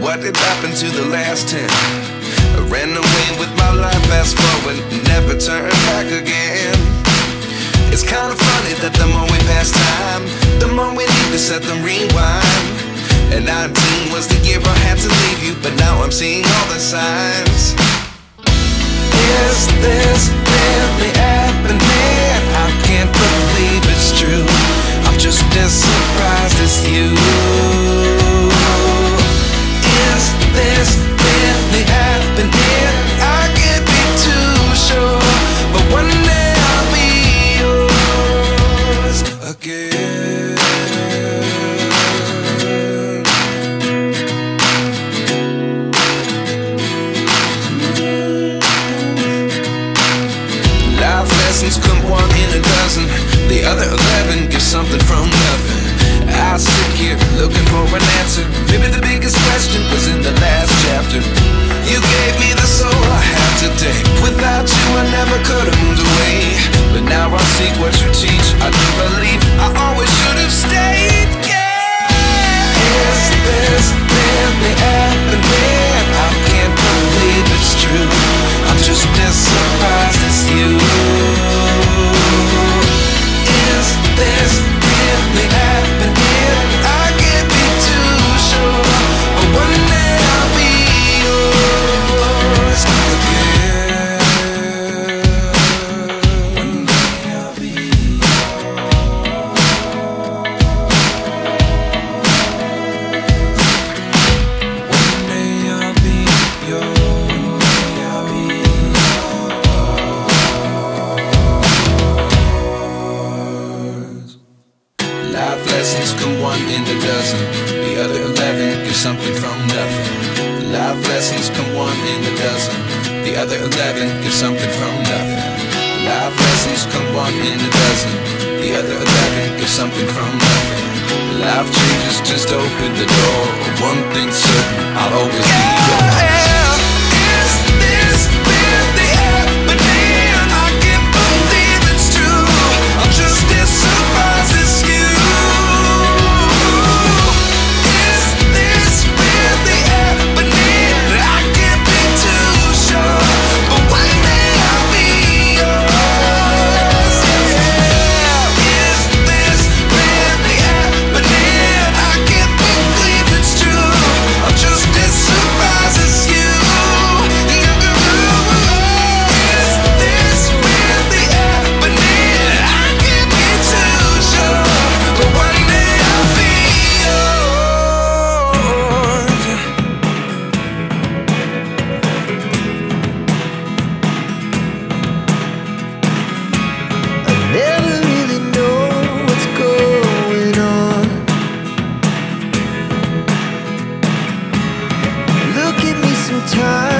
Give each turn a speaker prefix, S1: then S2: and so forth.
S1: what did happen to the last 10? I ran away with my life, fast forward, never turn back again. It's kinda funny that the more we pass time, the more we need to set the rewind. And 19 was the year I had to leave you, but now I'm seeing all the signs. Is this really happening? I can't believe it's true. I'm just as surprised as you. Is this really happening? I can't be too sure, but one day I'll be yours again. Life lessons come one in a dozen. The other 11 get something from nothing. I sit here looking for an answer. Maybe the biggest question was in the last chapter. You gave me the soul I have today. Without you I never could have moved away. But now I see what you teach. I do believe I always should have stayed. Yeah. Is this really happening? I can't believe it's true. I'm just as surprised as you. Is this really happening? I can't be too sure, but one day I'll be yours again. One day I'll be yours. One day I'll be yours. Life lessons come one in a dozen. The other 11 get something from nothing. Life lessons come one in a dozen. The other 11 get something from nothing. Life lessons come one in a dozen. The other 11 get something from nothing. Life changes just open the door. One thing's certain, I'll always be yours. Is this really happening? I can't believe it's true. I'm just as surprised as you. Time